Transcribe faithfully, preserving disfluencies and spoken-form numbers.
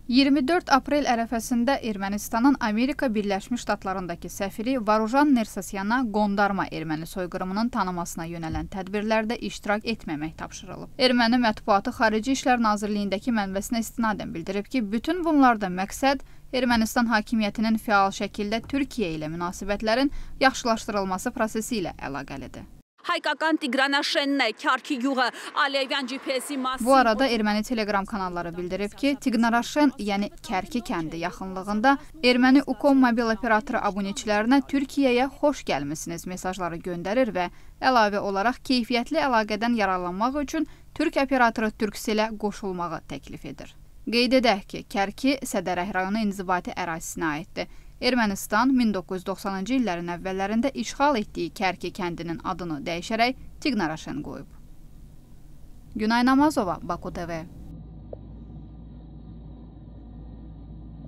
iyirmi dörd aprel ərəfəsində Ermənistanın Amerika Birləşmiş Ştatlarındakı səfiri Varujan Nersasyana qondarma erməni soyqırımının tanımasına yönələn tədbirlərdə iştirak etməmək tapşırılıb. Erməni mətbuatı Xarici İşlər Nazirliyindəki mənbəsinə istinadən bildirib ki, bütün bunlarda məqsəd Ermənistan hakimiyyətinin fəal şəkildə Türkiyə ilə münasibətlərin yaxşılaşdırılması prosesi ilə əlaqəlidir. Հայկական Տիգրանաշենն է, Քյարքի գյուղը, Ալիևյան Ջի Փի Էսի մասին. Bu arada erməni telegram kanalları bildirib ki, Tignaraşen, yəni Kərki kəndi yaxınlığında erməni Ukom mobil operatoru abunəçilərinə Türkiyəyə xoş gəlmisiniz mesajları göndərir və əlavə olaraq keyfiyyətli əlaqədən yararlanmaq üçün Türk operatoru Turkcell-ə qoşulmağı təklif edir. Qeyd edək ki, Kərki Sədərək rayonu inzibati ərazisinə aiddir. Ermənistan min doqquz yüz doxsanıncı illərin əvvəllərində işğal etdiyi Kərki kəndinin adını dəyişərək Tignaraşen qoyub. Günay Namazova, Baku T V.